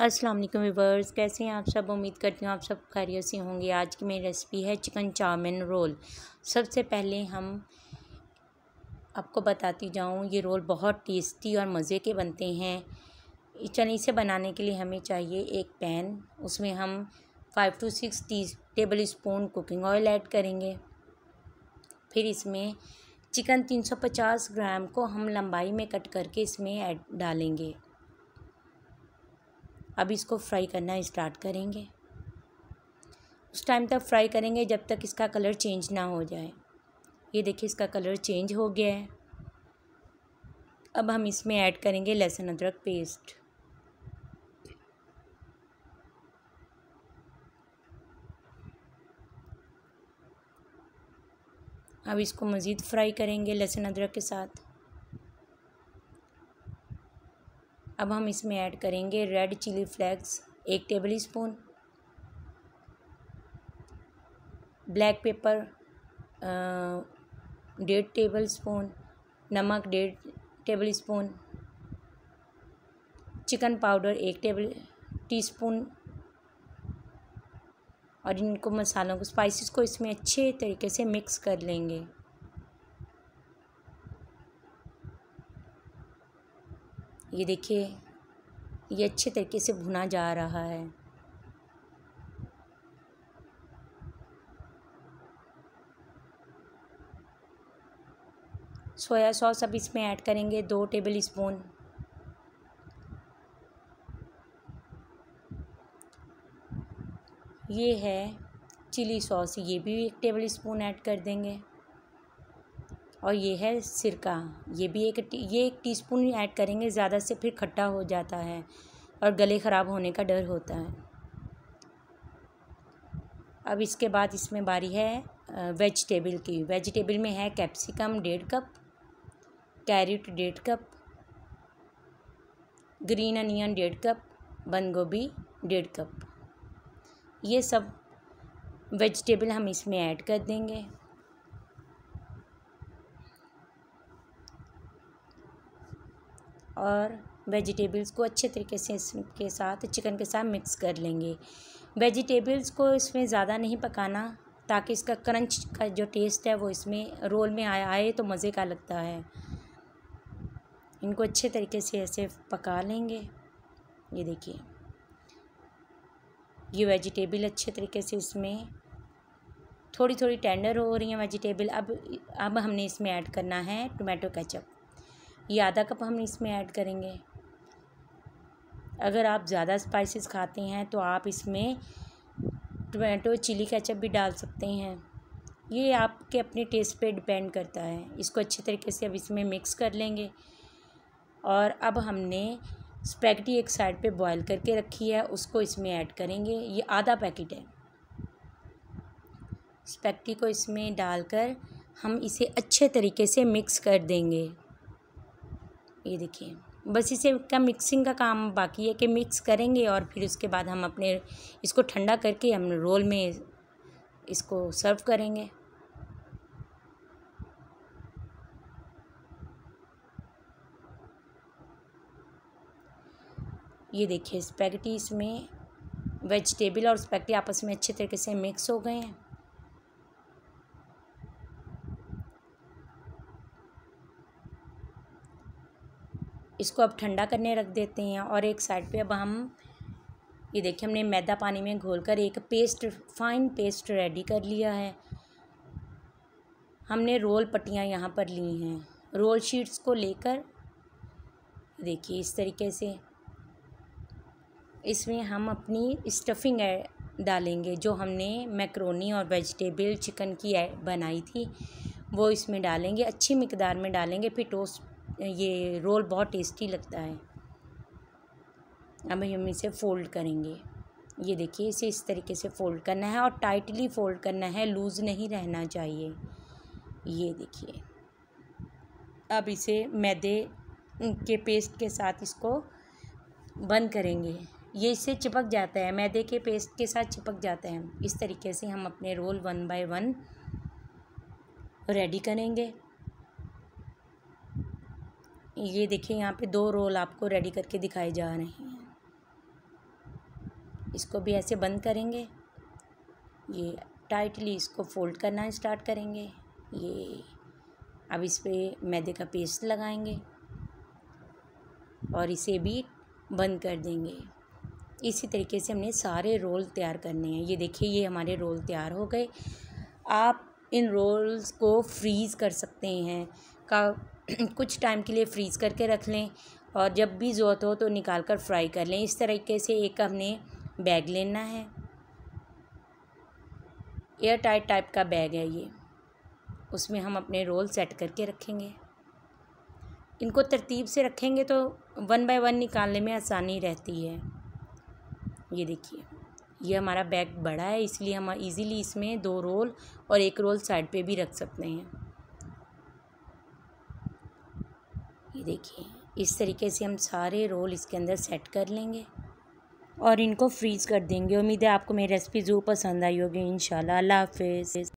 अस्सलाम वालेकुम व्यूअर्स, कैसे हैं आप सब। उम्मीद करती हूँ आप सब खैरियत से होंगे। आज की मेरी रेसिपी है चिकन चाउमीन रोल। सबसे पहले हम आपको बताती जाऊँ, ये रोल बहुत टेस्टी और मज़े के बनते हैं। चलिए, इसे बनाने के लिए हमें चाहिए एक पैन। उसमें हम 5 to 6 tablespoon cooking oil add करेंगे। फिर इसमें चिकन 350 ग्राम को हम लंबाई में कट करके इसमें डालेंगे। अब इसको फ्राई करना स्टार्ट करेंगे। उस टाइम तक फ्राई करेंगे जब तक इसका कलर चेंज ना हो जाए। ये देखिए, इसका कलर चेंज हो गया है। अब हम इसमें ऐड करेंगे लहसुन अदरक पेस्ट। अब इसको मज़ीद फ्राई करेंगे लहसुन अदरक के साथ। अब हम इसमें ऐड करेंगे red chilli flakes 1 tablespoon, black pepper 1.5 tablespoon, नमक 1.5 tablespoon, chicken powder 1 teaspoon. और इनको मसालों को, स्पाइसेस को इसमें अच्छे तरीके से मिक्स कर लेंगे। ये देखिए, ये अच्छे तरीके से भुना जा रहा है। सोया सॉस अब इसमें ऐड करेंगे 2 टेबल स्पून। ये है चिली सॉस, ये भी 1 टेबल स्पून ऐड कर देंगे। और ये है सिरका, ये भी एक टीस्पून ऐड करेंगे। ज़्यादा से फिर खट्टा हो जाता है और गले ख़राब होने का डर होता है। अब इसके बाद इसमें बारी है वेजिटेबल की। वेजिटेबल में है capsicum 1.5 cup, carrot 1.5 cup, green onion 1.5 cup, बंद गोभी 1.5 कप। ये सब वेजिटेबल हम इसमें ऐड कर देंगे। और वेजिटेबल्स को अच्छे तरीके से इसके साथ, चिकन के साथ मिक्स कर लेंगे। वेजिटेबल्स को इसमें ज़्यादा नहीं पकाना, ताकि इसका क्रंच का जो टेस्ट है वो इसमें रोल में आए तो मज़े का लगता है। इनको अच्छे तरीके से ऐसे पका लेंगे। ये देखिए, ये वेजिटेबल अच्छे तरीके से इसमें थोड़ी थोड़ी टेंडर हो रही हैं वेजिटेबल। अब हमने इसमें ऐड करना है टोमेटो केचप। ये आधा कप हम इसमें ऐड करेंगे। अगर आप ज़्यादा स्पाइसेस खाते हैं तो आप इसमें टोमेटो चिली केचप भी डाल सकते हैं। ये आपके अपने टेस्ट पे डिपेंड करता है। इसको अच्छे तरीके से अब इसमें मिक्स कर लेंगे। और अब हमने स्पैगेटी एक साइड पे बॉईल करके रखी है, उसको इसमें ऐड करेंगे। ये आधा पैकेट है। स्पैगेटी को इसमें डालकर हम इसे अच्छे तरीके से मिक्स कर देंगे। ये देखिए, बस इसे का मिक्सिंग का काम बाकी है कि मिक्स करेंगे। और फिर उसके बाद हम अपने इसको ठंडा करके हम रोल में इसको सर्व करेंगे। ये देखिए, स्पैगेटी इसमें वेजिटेबल और स्पैगेटी आपस में अच्छे तरीके से मिक्स हो गए हैं। इसको अब ठंडा करने रख देते हैं। और एक साइड पे अब हम, ये देखिए, हमने मैदा पानी में घोलकर एक फाइन पेस्ट रेडी कर लिया है। हमने रोल पट्टियाँ यहाँ पर ली हैं। रोल शीट्स को लेकर देखिए इस तरीके से इसमें हम अपनी स्टफिंग डालेंगे। जो हमने मैक्रोनी और वेजिटेबल चिकन की बनाई थी वो इसमें डालेंगे। अच्छी मिकदार में डालेंगे, फिर ये रोल बहुत टेस्टी लगता है। अब हम इसे फ़ोल्ड करेंगे। ये देखिए, इसे इस तरीके से फ़ोल्ड करना है और टाइटली फ़ोल्ड करना है, लूज़ नहीं रहना चाहिए। ये देखिए, अब इसे मैदे के पेस्ट के साथ इसको बंद करेंगे। ये इससे चिपक जाता है, मैदे के पेस्ट के साथ चिपक जाता है। इस तरीके से हम अपने रोल 1 बाय 1 रेडी करेंगे। ये देखिए, यहाँ पे 2 रोल आपको रेडी करके दिखाए जा रहे हैं। इसको भी ऐसे बंद करेंगे, ये टाइटली इसको फोल्ड करना स्टार्ट करेंगे। ये अब इस पर मैदे का पेस्ट लगाएंगे और इसे भी बंद कर देंगे। इसी तरीके से हमने सारे रोल तैयार करने हैं। ये देखिए, ये हमारे रोल तैयार हो गए। आप इन रोल्स को फ्रीज़ कर सकते हैं कुछ टाइम के लिए फ्रीज़ करके रख लें और जब भी ज़रूरत हो तो निकाल कर फ्राई कर लें। इस तरीके से एक हमने बैग लेना है, एयर टाइट टाइप का बैग है ये, उसमें हम अपने रोल सेट करके रखेंगे। इनको तरतीब से रखेंगे तो 1 बाय 1 निकालने में आसानी रहती है। ये देखिए, ये हमारा बैग बड़ा है इसलिए हम इजीली इसमें 2 रोल और 1 रोल साइड पे भी रख सकते हैं। ये देखिए, इस तरीके से हम सारे रोल इसके अंदर सेट कर लेंगे और इनको फ्रीज़ कर देंगे। उम्मीद है आपको मेरी रेसिपी ज़रूर पसंद आई होगी। इंशाल्लाह। अल्लाह हाफ़िज़।